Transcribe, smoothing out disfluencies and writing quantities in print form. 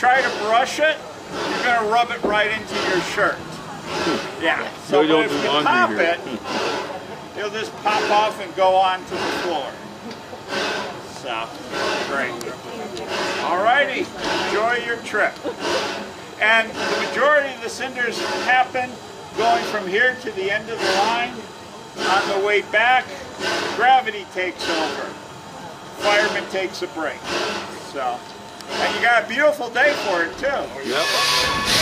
try to brush it, you're going to rub it right into your shirt. Yeah. So don't if do you laundry pop here. it, it'll just pop off and go onto the floor. So, great. Alrighty, enjoy your trip. And the majority of the cinders happen going from here to the end of the line. On the way back, gravity takes over. Fireman takes a break. So, and you got a beautiful day for it too. Yep.